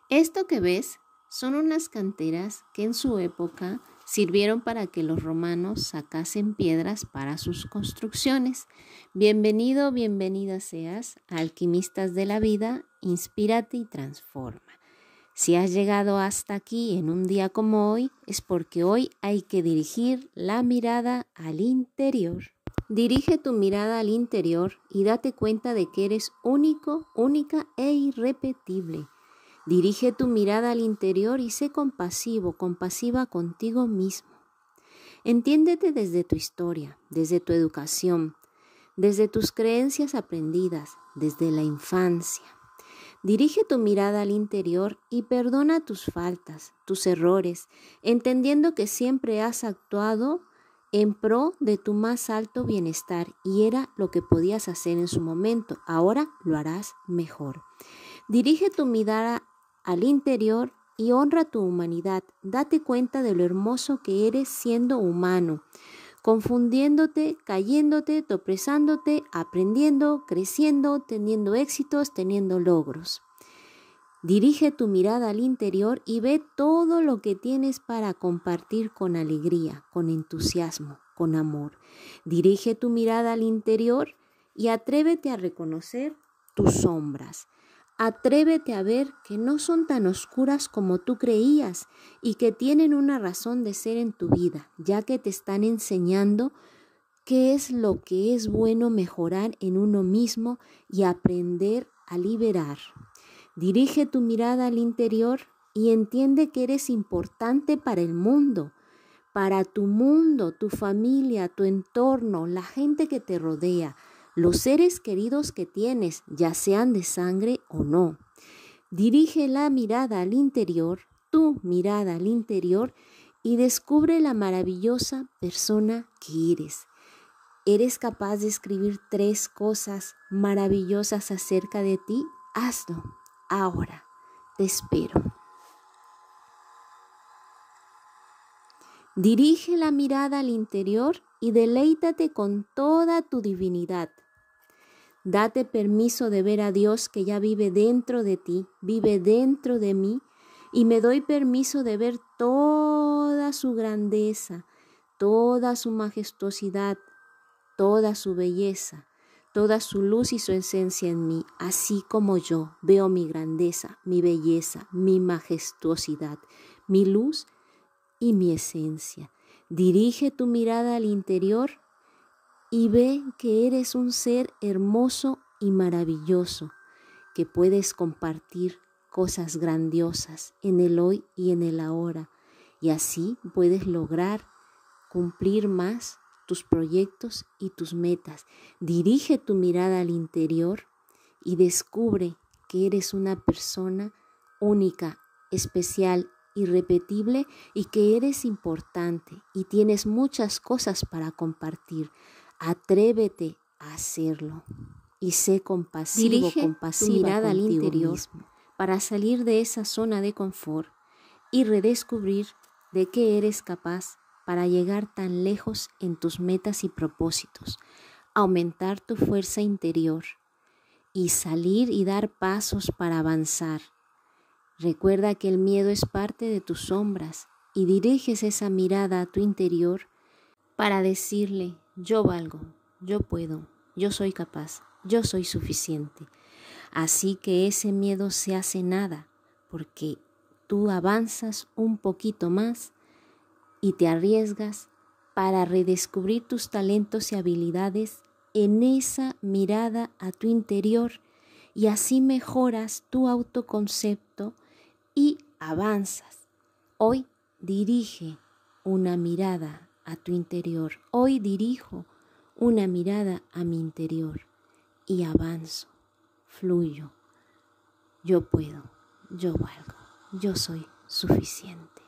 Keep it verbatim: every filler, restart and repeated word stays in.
Esto que ves son unas canteras que en su época sirvieron para que los romanos sacasen piedras para sus construcciones. Bienvenido, bienvenida seas a Alquimistas de la Vida, inspírate y transforma. Si has llegado hasta aquí en un día como hoy, es porque hoy hay que dirigir la mirada al interior. Dirige tu mirada al interior y date cuenta de que eres único, única e irrepetible. Dirige tu mirada al interior y sé compasivo, compasiva contigo mismo. Entiéndete desde tu historia, desde tu educación, desde tus creencias aprendidas, desde la infancia. Dirige tu mirada al interior y perdona tus faltas, tus errores, entendiendo que siempre has actuado en pro de tu más alto bienestar y era lo que podías hacer en su momento. Ahora lo harás mejor. Dirige tu mirada al interior y honra tu humanidad. Date cuenta de lo hermoso que eres siendo humano, confundiéndote, cayéndote, tropezándote, aprendiendo, creciendo, teniendo éxitos, teniendo logros. Dirige tu mirada al interior y ve todo lo que tienes para compartir con alegría, con entusiasmo, con amor. Dirige tu mirada al interior y atrévete a reconocer tus sombras. Atrévete a ver que no son tan oscuras como tú creías y que tienen una razón de ser en tu vida, ya que te están enseñando qué es lo que es bueno mejorar en uno mismo y aprender a liberar. Dirige tu mirada al interior y entiende que eres importante para el mundo, para tu mundo, tu familia, tu entorno, la gente que te rodea, los seres queridos que tienes, ya sean de sangre o no. Dirige la mirada al interior, tu mirada al interior, y descubre la maravillosa persona que eres. ¿Eres capaz de escribir tres cosas maravillosas acerca de ti? Hazlo. Ahora, te espero. Dirige la mirada al interior y deleítate con toda tu divinidad. Date permiso de ver a Dios que ya vive dentro de ti, vive dentro de mí, y me doy permiso de ver toda su grandeza, toda su majestuosidad, toda su belleza, toda su luz y su esencia en mí, así como yo veo mi grandeza, mi belleza, mi majestuosidad, mi luz y mi esencia. Dirige tu mirada al interior y ve que eres un ser hermoso y maravilloso, que puedes compartir cosas grandiosas en el hoy y en el ahora, y así puedes lograr cumplir más tus proyectos y tus metas. Dirige tu mirada al interior y descubre que eres una persona única, especial, irrepetible y que eres importante y tienes muchas cosas para compartir. Atrévete a hacerlo y sé compasivo, Dirige compasiva tu mirada al interior mismo para salir de esa zona de confort y redescubrir de qué eres capaz para llegar tan lejos en tus metas y propósitos, aumentar tu fuerza interior y salir y dar pasos para avanzar. Recuerda que el miedo es parte de tus sombras y diriges esa mirada a tu interior para decirle: yo valgo, yo puedo, yo soy capaz, yo soy suficiente. Así que ese miedo se hace nada porque tú avanzas un poquito más y te arriesgas para redescubrir tus talentos y habilidades en esa mirada a tu interior y así mejoras tu autoconcepto y avanzas. Hoy dirige una mirada a tu interior. Hoy dirijo una mirada a mi interior y avanzo, fluyo. Yo puedo, yo valgo, yo soy suficiente.